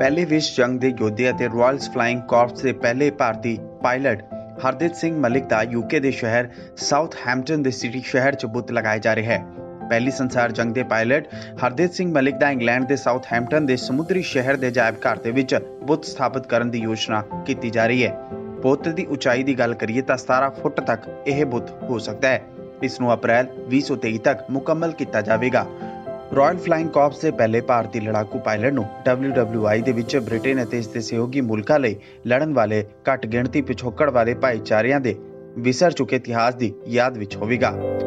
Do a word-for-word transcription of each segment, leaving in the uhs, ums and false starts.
पहले विश्व जंग के योद्धे ਅਤੇ रॉयल्स फ्लाइंग कॉर्प्स के पहले भारतीय पायलट हरदीप सिंह मलिक का यूके के शहर साउथहैम्पटन के सिटी शहर च बुत लगाया जा रहा है। पहली संसार जंग के पायलट हरदीप सिंह मलिक का इंग्लैंड के साउथहैम्पटन के समुद्री शहर के अजायब घर के विच बुत स्थापित करने की योजना की जा रही है। बुत की उचाई की गल करिए तो सतारह फुट तक यह बुत हो सकता है। इसनूं अप्रैल भी सौ तेई तक मुकम्मल किया जाएगा। रॉयल फ्लाइंग कॉर्प्स के पहले भारतीय लड़ाकू पायलट नूं डब्ल्यू डब्ल्यू आई दे विच ब्रिटेन और इसके सहयोगी मुल्कां लई लड़न वाले घट गिणती पिछोकड़ वाले भाईचारिਆਂ ਦੇ विसर चुके इतिहास की याद विच होवेगा।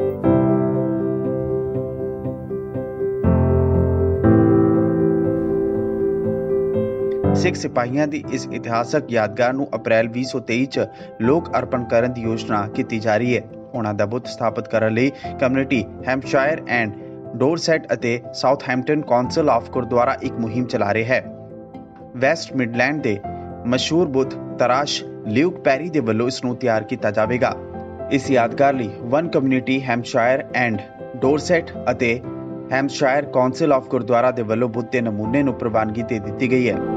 सिख सिपाहियों की इस इतिहासक यादगार नूं अप्रैल भी सौ तेई च लोक अर्पण करने की योजना की जा रही है। उन्हां दा बुत स्थापित करने लई कम्युनिटी हैम्पशायर एंड डोरसेट ਅਤੇ ਸਾਊਥਹੈਂਪਟਨ ਕੌਂਸਲ ਆਫ ਗੁਰਦੁਆਰਾ ਇੱਕ ਮੁਹਿੰਮ ਚਲਾ ਰਿਹਾ ਹੈ। ਵੈਸਟ ਮਿਡਲੈਂਡ ਦੇ ਮਸ਼ਹੂਰ ਬੁੱਤ ਤਰਾਸ਼ ਲਿਊਕ ਪੈਰੀ ਦੇ ਵੱਲੋਂ ਇਸ ਨੂੰ ਤਿਆਰ ਕੀਤਾ ਜਾਵੇਗਾ। ਇਸ ਯਾਦਗਾਰ ਲਈ one community Hampshire and Dorset ਅਤੇ ਹੈਂਪਸ਼ਾਇਰ ਕੌਂਸਲ ਆਫ ਗੁਰਦੁਆਰਾ ਦੇ ਵੱਲੋਂ ਬੁੱਤ ਦੇ ਨਮੂਨੇ ਨੂੰ ਪ੍ਰਵਾਨਗੀ ਦੇ ਦਿੱਤੀ ਗਈ ਹੈ।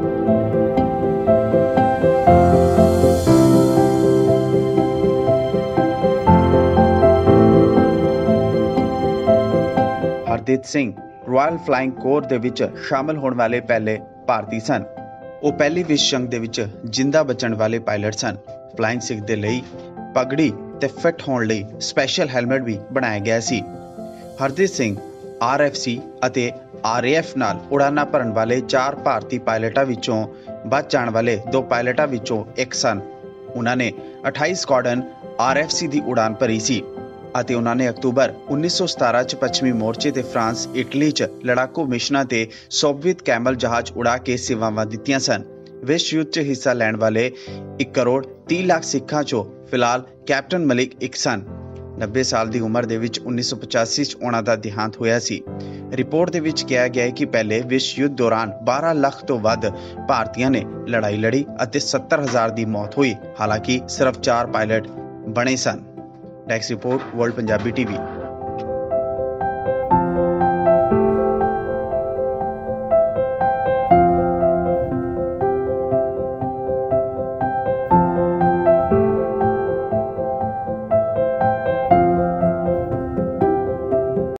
Hardeep Singh royal flying corps दे विच शामिल होने वाले पहले भारतीय सन। वो पहली विश्व जंग दे विच जिंदा बचण वाले पायलट सन। फ्लाइंग सिख दे लई पगड़ी ते फिट होने लई स्पैशल हैलमेट भी बनाया गया सी। Hardeep Singh R F C अते आर ए एफ नाल उड़ाना भरन वाले चार भारतीय पायलटां विचों बच जाण वाले दो पायलटां विचों एक सन। उन्होंने अठाई स्क्वाड्रन आर एफ सी की उड़ान भरी सी ਅਤੇ ਉਹਨਾਂ ਨੇ ਅਕਤੂਬਰ उन्नीस सौ सतारह ਚ ਪੱਛਮੀ ਮੋਰਚੇ ਤੇ ਫਰਾਂਸ ਇਟਲੀ ਚ ਲੜਾਕੂ ਮਿਸ਼ਨਾਂ ਤੇ ਸੋਵੀਅਤ ਕੈਮਲ ਜਹਾਜ਼ ਉਡਾ ਕੇ ਸੇਵਾਵਾਂ ਦਿੱਤੀਆਂ ਸਨ। ਵਿਸ਼ਵ ਯੁੱਧ ਚ ਹਿੱਸਾ ਲੈਣ ਵਾਲੇ ਇੱਕ ਕਰੋੜ तीस ਲੱਖ ਸਿੱਖਾਂ ਚੋਂ ਫਿਲਹਾਲ ਕੈਪਟਨ ਮਲਿਕ ਇੱਕ ਸਨ। नब्बे ਸਾਲ ਦੀ ਉਮਰ ਦੇ ਵਿੱਚ उन्नीस सौ पचासी ਚ ਉਹਨਾਂ ਦਾ ਦਿਹਾਂਤ ਹੋਇਆ ਸੀ। ਰਿਪੋਰਟ ਦੇ ਵਿੱਚ ਕਿਹਾ ਗਿਆ ਹੈ ਕਿ ਪਹਿਲੇ ਵਿਸ਼ਵ ਯੁੱਧ ਦੌਰਾਨ बारह ਲੱਖ ਤੋਂ ਵੱਧ ਭਾਰਤੀਆਂ ਨੇ ਲੜਾਈ ਲੜੀ ਅਤੇ सत्तर हज़ार ਦੀ ਮੌਤ ਹੋਈ। ਹਾਲਾਂਕਿ ਸਿਰਫ ਚਾਰ ਪਾਇਲਟ ਬਣੇ ਸਨ। Desk report world Punjabi TV.